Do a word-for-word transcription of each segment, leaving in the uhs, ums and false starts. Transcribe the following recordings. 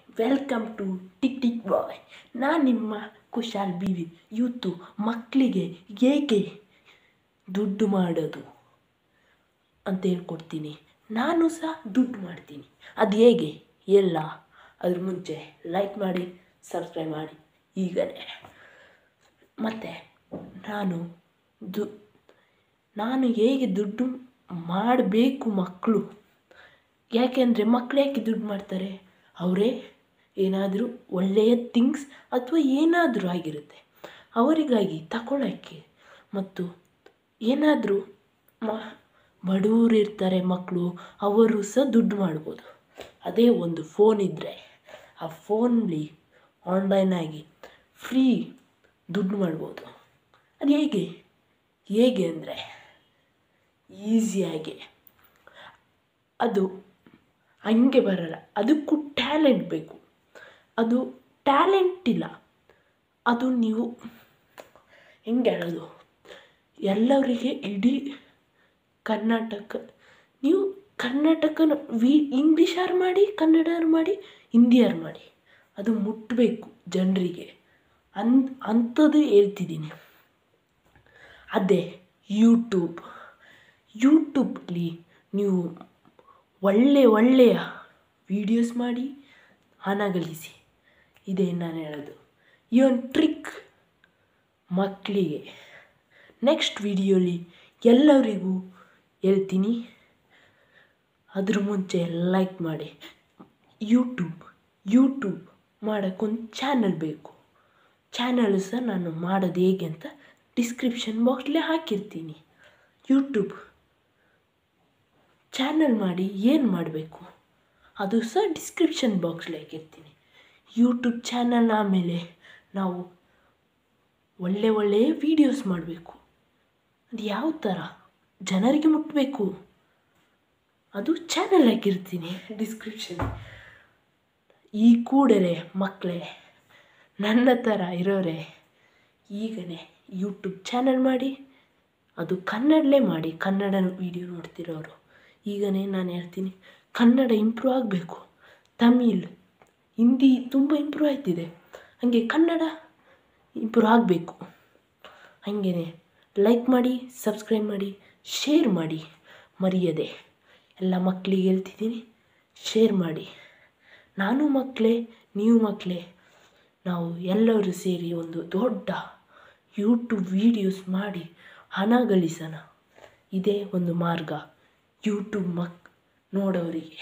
Welcome to tick tick boy. ನಾನು ನಿಮ್ಮ Kushal B V. ಇವತ್ತು ಮಕ್ಕಳಿಗೆ ಹೇಗೆ ದುಡ್ಡು ಮಾಡೋದು ಅಂತ ಹೇಳ್ಕೊಡ್ತೀನಿ. ನಾನು ಸಹ ದುಡ್ಡು ಮಾಡ್ತೀನಿ. ಅದು ಹೇಗೆ ಎಲ್ಲ ಅದ್ರ ಮುಂಚೆ ಲೈಕ್ ಮಾಡಿ, ಸಬ್ಸ್ಕ್ರೈಬ್ ಮಾಡಿ ಈಗಲೇ. ಮತ್ತು ನಾನು ದು ನಾನು ಹೇಗೆ ದುಡ್ಡು ಮಾಡಬೇಕು ಮಕ್ಕಳು, ಯಾಕೆಂದರೆ ಮಕ್ಕಳು ಯಾಕೆ ದುಡ್ಡು ಮಾಡ್ತಾರೆ? ಅವರೇ ಏನಾದರೂ ಒಳ್ಳೆಯ ಥಿಂಗ್ಸ್ ಅಥವಾ ಏನಾದರೂ ಆಗಿರುತ್ತೆ ಅವರಿಗಾಗಿ ತಗೊಳ್ಳೋಕ್ಕೆ. ಮತ್ತು ಏನಾದರೂ ಮ ಬಡವರು ಇರ್ತಾರೆ ಮಕ್ಕಳು, ಅವರು ಸಹ ದುಡ್ಡು ಮಾಡ್ಬೋದು. ಅದೇ ಒಂದು ಫೋನ್ ಇದ್ದರೆ ಆ ಫೋನಲ್ಲಿ ಆನ್ಲೈನಾಗಿ ಫ್ರೀ ದುಡ್ಡು ಮಾಡ್ಬೋದು. ಅದು ಹೇಗೆ ಹೇಗೆ ಅಂದರೆ ಈಸಿಯಾಗಿ. ಅದು ಹಂಗೆ ಬರಲ್ಲ, ಅದಕ್ಕೂ ಟ್ಯಾಲೆಂಟ್ ಬೇಕು. ಅದು ಟ್ಯಾಲೆಂಟ್ ಇಲ್ಲ, ಅದು ನೀವು ಹೆಂಗೆ ಹೇಳೋದು, ಎಲ್ಲರಿಗೆ ಇಡೀ ಕರ್ನಾಟಕ ನೀವು ಕರ್ನಾಟಕನ ವಿ ಇಂಗ್ಲೀಷಾರು ಮಾಡಿ, ಕನ್ನಡಾರು ಮಾಡಿ, ಹಿಂದಿಯಾರು ಮಾಡಿ, ಅದು ಮುಟ್ಟಬೇಕು ಜನರಿಗೆ. ಅನ್ ಅಂಥದ್ದು ಹೇಳ್ತಿದ್ದೀನಿ. ಅದೇ ಯೂಟ್ಯೂಬ್. ಯೂಟ್ಯೂಬಲ್ಲಿ ನೀವು ಒಳ್ಳೆಯ ಒಳ್ಳೆಯ ವೀಡಿಯೋಸ್ ಮಾಡಿ ಹಣ ಗಳಿಸಿ. ಇದೇ ನಾನು ಹೇಳೋದು. ಈ ಒಂದು ಟ್ರಿಕ್ ಮಕ್ಕಳಿಗೆ ನೆಕ್ಸ್ಟ್ ವಿಡಿಯೋಲಿ ಎಲ್ಲರಿಗೂ ಹೇಳ್ತೀನಿ. ಅದ್ರ ಮುಂಚೆ ಲೈಕ್ ಮಾಡಿ. ಯೂಟ್ಯೂಬ್ ಯೂಟ್ಯೂಬ್ ಮಾಡೋಕ್ಕೊಂದು ಚಾನಲ್ ಬೇಕು. ಚಾನಲ್ ಸಹ ನಾನು ಮಾಡೋದು ಹೇಗೆ ಅಂತ ಡಿಸ್ಕ್ರಿಪ್ಷನ್ ಬಾಕ್ಸ್ಲೇ ಹಾಕಿರ್ತೀನಿ. ಯೂಟ್ಯೂಬ್ ಚಾನಲ್ ಮಾಡಿ ಏನು ಮಾಡಬೇಕು ಅದು ಸಹ ಡಿಸ್ಕ್ರಿಪ್ಷನ್ ಬಾಕ್ಸ್ಲಿ ಹಾಕಿರ್ತೀನಿ. ಯೂಟ್ಯೂಬ್ ಚಾನಲ್ ಆಮೇಲೆ ನಾವು ಒಳ್ಳೆ ಒಳ್ಳೆಯ ವೀಡಿಯೋಸ್ ಮಾಡಬೇಕು. ಅದು ಯಾವ ಥರ ಜನರಿಗೆ ಮುಟ್ಟಬೇಕು ಅದು ಚಾನಲ್ ಹಾಕಿರ್ತೀನಿ ಡಿಸ್ಕ್ರಿಪ್ಷನ್. ಈ ಕೂಡಲೇ ಮಕ್ಕಳೇ, ನನ್ನ ಥರ ಇರೋರೆ ಈಗಲೇ ಯೂಟ್ಯೂಬ್ ಚಾನಲ್ ಮಾಡಿ. ಅದು ಕನ್ನಡಲೇ ಮಾಡಿ, ಕನ್ನಡ ವೀಡಿಯೋ ನೋಡ್ತಿರೋರು. ಈಗಲೇ ನಾನು ಹೇಳ್ತೀನಿ, ಕನ್ನಡ ಇಂಪ್ರೂವ್ ಆಗಬೇಕು. ತಮಿಳ್, ಹಿಂದಿ ತುಂಬ ಇಂಪ್ರೂವ್ ಆಯ್ತಿದೆ, ಹಾಗೆ ಕನ್ನಡ ಇಂಪ್ರೂವ್ ಆಗಬೇಕು. ಹಾಗೇ ಲೈಕ್ ಮಾಡಿ, ಸಬ್ಸ್ಕ್ರೈಬ್ ಮಾಡಿ, ಶೇರ್ ಮಾಡಿ ಮರೆಯದೆ. ಎಲ್ಲ ಮಕ್ಕಳಿಗೆ ಹೇಳ್ತಿದ್ದೀನಿ, ಶೇರ್ ಮಾಡಿ. ನಾನು ಮಕ್ಕಳೇ, ನೀವು ಮಕ್ಕಳೇ, ನಾವು ಎಲ್ಲರೂ ಸೇರಿ ಒಂದು ದೊಡ್ಡ ಯೂಟ್ಯೂಬ್ ವೀಡಿಯೋಸ್ ಮಾಡಿ ಹಣ ಗಳಿಸೋಣ. ಇದೇ ಒಂದು ಮಾರ್ಗ ಯೂಟ್ಯೂಬ್ ಮಕ್ ನೋಡೋರಿಗೆ.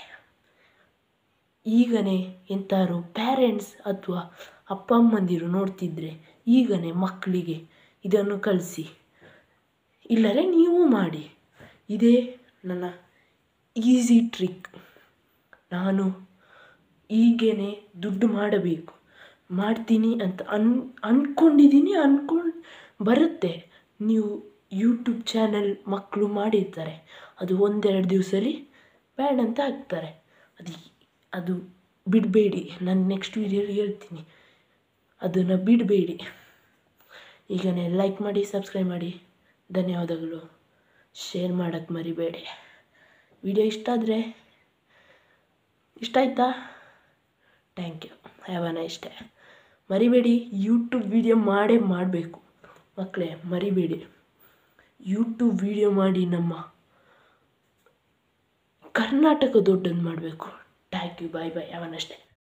ಈಗಲೇ ಎಂಥಾರು ಪ್ಯಾರೆಂಟ್ಸ್ ಅಥವಾ ಅಪ್ಪ ಅಮ್ಮಂದಿರು ನೋಡ್ತಿದ್ರೆ ಈಗಲೇ ಮಕ್ಕಳಿಗೆ ಇದನ್ನು ಕಲಿಸಿ. ಇಲ್ಲರೆ ನೀವು ಮಾಡಿ. ಇದೇ ನನ್ನ ಈಸಿ ಟ್ರಿಕ್. ನಾನು ಹೀಗೇ ದುಡ್ಡು ಮಾಡಬೇಕು, ಮಾಡ್ತೀನಿ ಅಂತ ಅನ್ ಅಂದ್ಕೊಂಡಿದ್ದೀನಿ. ಅಂದ್ಕೊಂಡು ಬರುತ್ತೆ. ನೀವು ಯೂಟ್ಯೂಬ್ ಚಾನಲ್ ಮಕ್ಕಳು ಮಾಡಿರ್ತಾರೆ, ಅದು ಒಂದೆರಡು ದಿವಸದಲ್ಲಿ ಬ್ಯಾಡ್ ಅಂತ ಹಾಕ್ತಾರೆ. ಅದು ಅದು ಬಿಡಬೇಡಿ. ನಾನು ನೆಕ್ಸ್ಟ್ ವೀಡಿಯೋಲಿ ಹೇಳ್ತೀನಿ, ಅದನ್ನು ಬಿಡಬೇಡಿ. ಈಗಲೇ ಲೈಕ್ ಮಾಡಿ, ಸಬ್ಸ್ಕ್ರೈಬ್ ಮಾಡಿ. ಧನ್ಯವಾದಗಳು. ಶೇರ್ ಮಾಡೋಕ್ಕೆ ಮರಿಬೇಡಿ. ವಿಡಿಯೋ ಇಷ್ಟ ಆದರೆ, ಇಷ್ಟ ಆಯಿತಾ? Thank you. Have a nice day. ಮರಿಬೇಡಿ, ಯೂಟ್ಯೂಬ್ ವೀಡಿಯೋ ಮಾಡೇ ಮಾಡಬೇಕು ಮಕ್ಕಳೇ, ಮರಿಬೇಡಿ. ಯೂಟ್ಯೂಬ್ ವೀಡಿಯೋ ಮಾಡಿ ನಮ್ಮ ಕರ್ನಾಟಕ ದೊಡ್ಡದು ಮಾಡಬೇಕು. Thank you. Bye bye. Have a nice day.